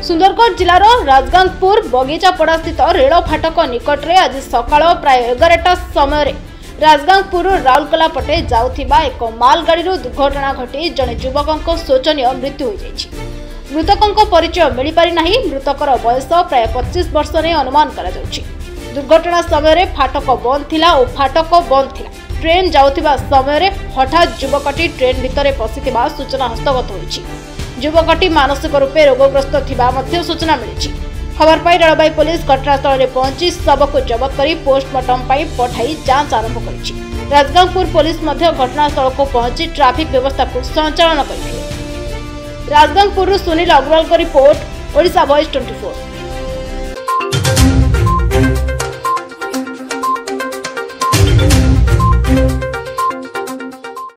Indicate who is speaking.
Speaker 1: सुंदरगढ़ जिलार राजगांगपुर बगीचापड़ा स्थित रेल फाटक निकट में आज सकाळ प्राय 11टा समय राजगांगपुर राउरकेला पटे जाउथिबा एक मालगाड़ी दुर्घटना घटी जड़े युवक शोचनीय मृत्यु हो जाइछि। मृतकों परिचय मिल पारि नाही। मृतकर बयस प्राय 25 वर्ष ने अनुमान करा जाउछि। दुर्घटना समय फाटक बंद थिला और फाटक बंद थिला। ट्रेन जाउथिबा समय हठात युवकटी ट्रेन भितर पशिथिबा सूचना हस्तगत होइछि। युवकटी मानसिक रूपे रोगग्रस्त थिबा मध्य सूचना मिली। खबर पाई रेलवे पुलिस घटनास्थल में पहुंची शव को जबत कर पोस्टमार्टम पठाई जांच आरंभ करिछि। राजगांगपुर पुलिस मध्य घटनास्थल को पहुंची ट्रैफिक व्यवस्था को संचालन करथिले। राजगांगपुर सुनील अग्रवाल को रिपोर्ट, ओडिशा वॉइस 24।